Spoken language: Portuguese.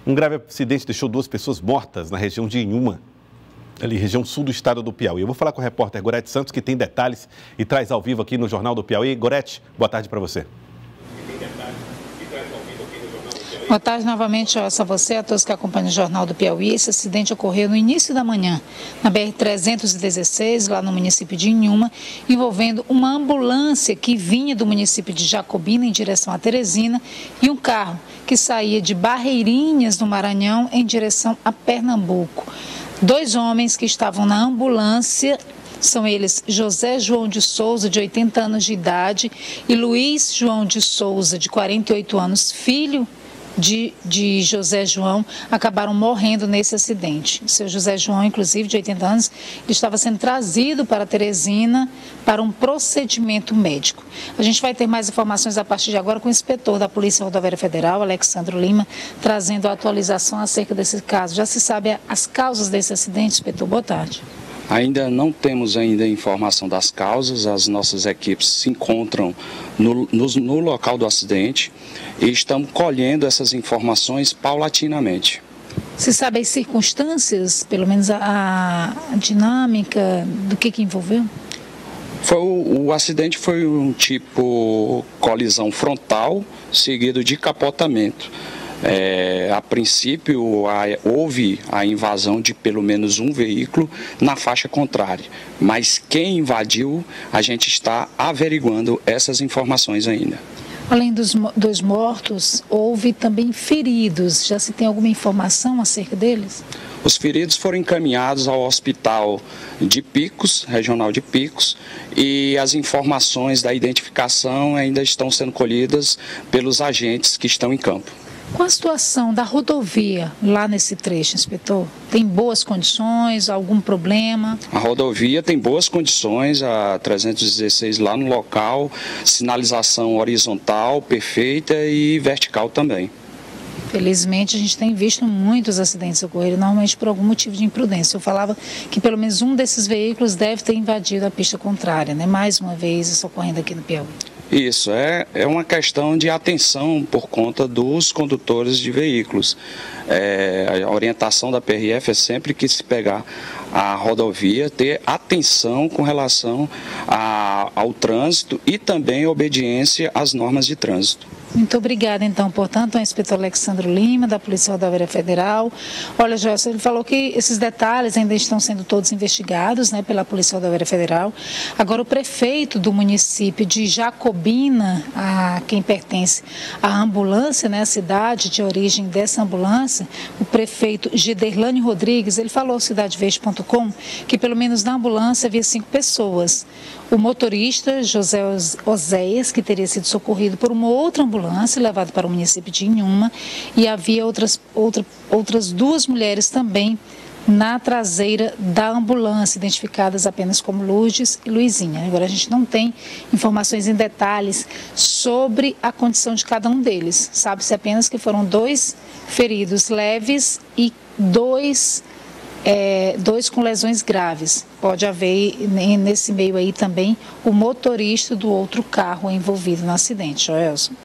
Um grave acidente deixou 2 pessoas mortas na região de Inhuma, ali, região sul do estado do Piauí. Eu vou falar com o repórter Gorete Santos, que tem detalhes e traz ao vivo aqui no Jornal do Piauí. Gorete, boa tarde para você. Boa tarde novamente, a você, a todos que acompanham o Jornal do Piauí. Esse acidente ocorreu no início da manhã, na BR-316, lá no município de Inhuma, envolvendo uma ambulância que vinha do município de Jacobina em direção a Teresina e um carro que saía de Barreirinhas, no Maranhão, em direção a Pernambuco. 2 homens que estavam na ambulância são eles José João de Souza, de 80 anos de idade, e Luiz João de Souza, de 48 anos, filho de José João, acabaram morrendo nesse acidente. O seu José João, inclusive, de 80 anos, ele estava sendo trazido para Teresina para um procedimento médico. A gente vai ter mais informações a partir de agora com o inspetor da Polícia Rodoviária Federal, Alexandro Lima, trazendo a atualização acerca desse caso. Já se sabe as causas desse acidente, inspetor? Boa tarde. Ainda não temos informação das causas, as nossas equipes se encontram no local do acidente e estamos colhendo essas informações paulatinamente. Se sabe as circunstâncias, pelo menos a dinâmica do que envolveu? O acidente foi um tipo colisão frontal seguido de capotamento. A princípio houve a invasão de pelo menos um veículo na faixa contrária, mas quem invadiu, a gente está averiguando essas informações ainda. Além dos mortos, houve também feridos. Já se tem alguma informação acerca deles? Os feridos foram encaminhados ao hospital de Picos, regional de Picos, e as informações da identificação ainda estão sendo colhidas pelos agentes que estão em campo. Qual a situação da rodovia lá nesse trecho, inspetor? Tem boas condições, algum problema? A rodovia tem boas condições, a 316 lá no local, sinalização horizontal perfeita e vertical também. Felizmente, a gente tem visto muitos acidentes ocorrerem, normalmente por algum motivo de imprudência. Eu falava que pelo menos um desses veículos deve ter invadido a pista contrária, né? Mais uma vez isso ocorrendo aqui no Piauí. Isso, é uma questão de atenção por conta dos condutores de veículos. A orientação da PRF é sempre que se pegar a rodovia, ter atenção com relação ao trânsito e também obediência às normas de trânsito. Muito obrigada, então, portanto, ao inspetor Alexandro Lima, da Polícia Rodoviária Federal. Olha, Joyce, ele falou que esses detalhes ainda estão sendo todos investigados, né, pela Polícia Rodoviária Federal. Agora, o prefeito do município de Jacobina, a quem pertence à ambulância, né, a cidade de origem dessa ambulância, o prefeito Giderlane Rodrigues, ele falou ao cidadeverde.com que pelo menos na ambulância havia 5 pessoas. O motorista, José Oséias, que teria sido socorrido por uma outra ambulância, levado para o município de Inhuma, e havia outras 2 mulheres também na traseira da ambulância, identificadas apenas como Lourdes e Luizinha. Agora, a gente não tem informações em detalhes sobre a condição de cada um deles. Sabe-se apenas que foram 2 feridos leves e 2 com lesões graves. Pode haver nesse meio aí também o motorista do outro carro envolvido no acidente, Joelson.